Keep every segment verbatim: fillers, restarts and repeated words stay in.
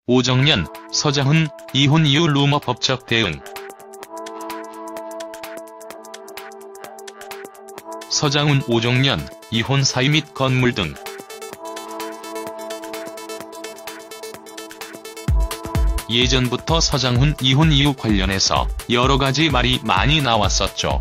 오정연, 서장훈, 이혼 이후 루머 법적 대응. 서장훈, 오정연, 이혼 사유 및 건물 등. 예전부터 서장훈 이혼 이유 관련해서 여러가지 말이 많이 나왔었죠.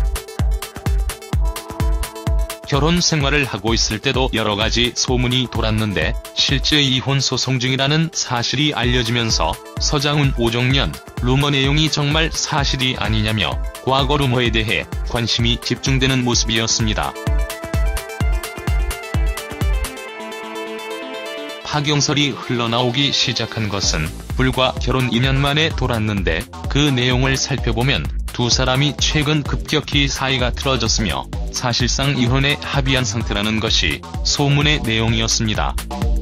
결혼 생활을 하고 있을 때도 여러가지 소문이 돌았는데 실제 이혼 소송 중이라는 사실이 알려지면서 서장훈, 오정연, 루머 내용이 정말 사실이 아니냐며 과거 루머에 대해 관심이 집중되는 모습이었습니다. 파경설이 흘러나오기 시작한 것은 불과 결혼 이 년 만에 돌았는데 그 내용을 살펴보면 두 사람이 최근 급격히 사이가 틀어졌으며 사실상 이혼에 합의한 상태라는 것이 소문의 내용이었습니다.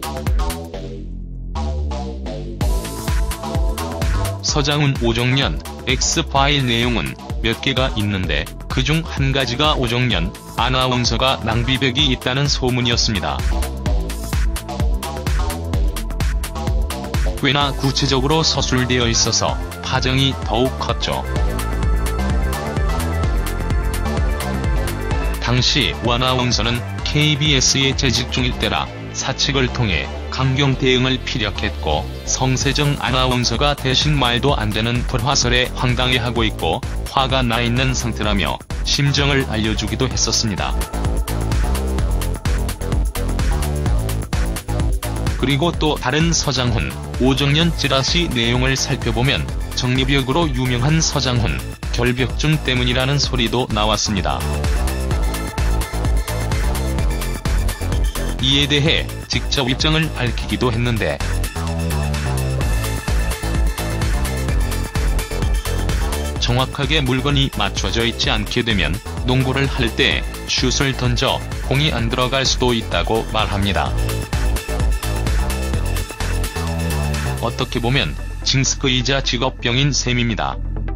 서장훈, 오정연, X파일 내용은 몇 개가 있는데 그중 한 가지가 오정연 아나운서가 낭비벽이 있다는 소문이었습니다. 꽤나 구체적으로 서술되어 있어서 파장이 더욱 컸죠. 당시 아나운서는 케이비에스에 재직 중일 때라 사측을 통해 강경 대응을 피력했고 성세정 아나운서가 대신 말도 안 되는 불화설에 황당해하고 있고 화가 나 있는 상태라며 심정을 알려주기도 했었습니다. 그리고 또 다른 서장훈, 오정연 찌라시 내용을 살펴보면 정리벽으로 유명한 서장훈, 결벽증 때문이라는 소리도 나왔습니다. 이에 대해 직접 입장을 밝히기도 했는데 정확하게 물건이 맞춰져 있지 않게 되면 농구를 할 때 슛을 던져 공이 안 들어갈 수도 있다고 말합니다. 어떻게 보면 징스크이자 직업병인 셈입니다.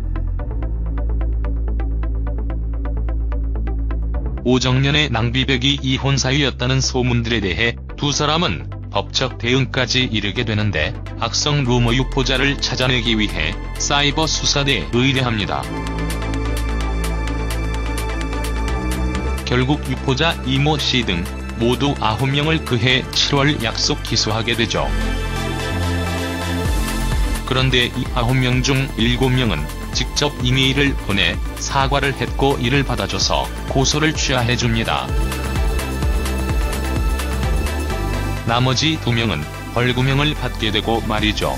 오정연의 낭비벽이 이혼 사유였다는 소문들에 대해 두 사람은 법적 대응까지 이르게 되는데 악성 루머 유포자를 찾아내기 위해 사이버 수사대에 의뢰합니다. 결국 유포자 이모 씨 등 모두 아홉 명을 그해 칠월 약속 기소하게 되죠. 그런데 이 아홉 명 중 일곱 명은 직접 이메일을 보내 사과를 했고 이를 받아줘서 고소를 취하해줍니다. 나머지 두 명은 벌금형을 받게 되고 말이죠.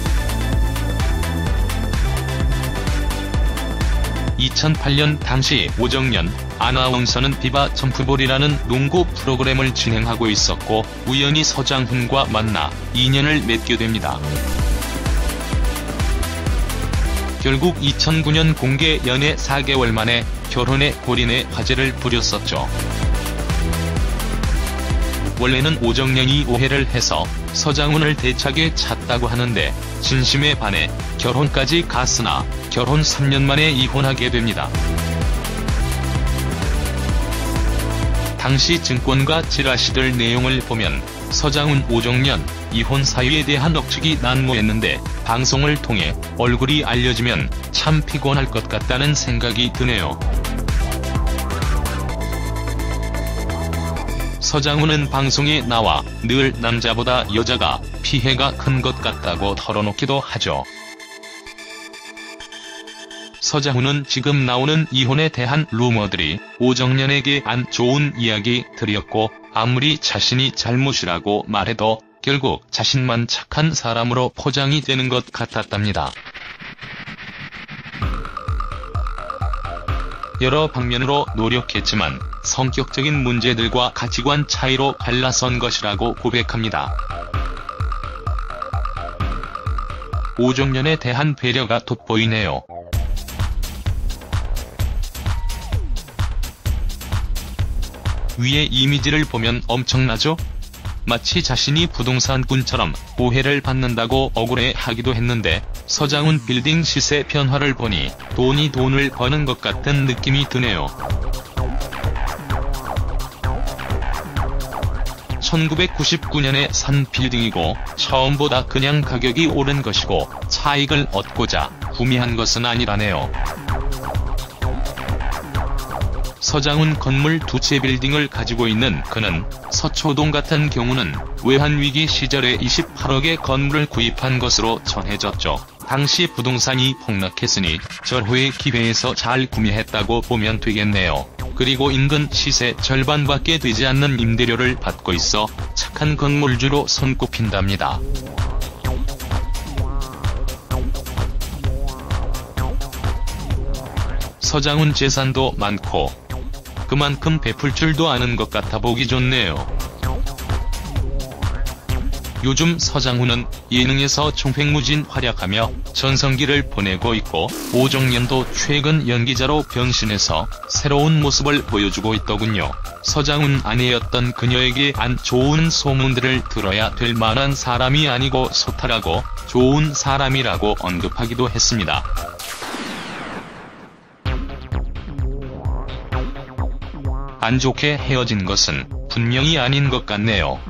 이천팔 년 당시 오정연 아나운서는 비바 점프볼이라는 농구 프로그램을 진행하고 있었고 우연히 서장훈과 만나 인연을 맺게 됩니다. 결국 이천구 년 공개 연애 사 개월 만에 결혼에 골인해 화제를 부렸었죠. 원래는 오정연이 오해를 해서 서장훈을 대차게 찼다고 하는데 진심에 반해 결혼까지 갔으나 결혼 삼 년 만에 이혼하게 됩니다. 당시 증권가 찌라시들 내용을 보면 서장훈, 오정연 이혼 사유에 대한 억측이 난무했는데 방송을 통해 얼굴이 알려지면 참 피곤할 것 같다는 생각이 드네요. 서장훈은 방송에 나와 늘 남자보다 여자가 피해가 큰 것 같다고 털어놓기도 하죠. 서장훈은 지금 나오는 이혼에 대한 루머들이 오정연에게 안 좋은 이야기들이었고 아무리 자신이 잘못이라고 말해도 결국 자신만 착한 사람으로 포장이 되는 것 같았답니다. 여러 방면으로 노력했지만 성격적인 문제들과 가치관 차이로 갈라선 것이라고 고백합니다. 오정연에 대한 배려가 돋보이네요. 위의 이미지를 보면 엄청나죠? 마치 자신이 부동산꾼처럼 오해를 받는다고 억울해하기도 했는데 서장훈 빌딩 시세 변화를 보니 돈이 돈을 버는 것 같은 느낌이 드네요. 천구백구십구 년에 산 빌딩이고 처음보다 그냥 가격이 오른 것이고 차익을 얻고자 구매한 것은 아니라네요. 서장훈 건물 두 채 빌딩을 가지고 있는 그는 서초동 같은 경우는 외환위기 시절에 이십팔억에 건물을 구입한 것으로 전해졌죠. 당시 부동산이 폭락했으니 절호의 기회에서 잘 구매했다고 보면 되겠네요. 그리고 인근 시세 절반밖에 되지 않는 임대료를 받고 있어 착한 건물주로 손꼽힌답니다. 서장훈 재산도 많고 그만큼 베풀 줄도 아는 것 같아 보기 좋네요. 요즘 서장훈은 예능에서 총횡무진 활약하며 전성기를 보내고 있고 오정연도 최근 연기자로 변신해서 새로운 모습을 보여주고 있더군요. 서장훈 아내였던 그녀에게 안 좋은 소문들을 들어야 될 만한 사람이 아니고 소탈하고 좋은 사람이라고 언급하기도 했습니다. 안 좋게 헤어진 것은 분명히 아닌 것 같네요.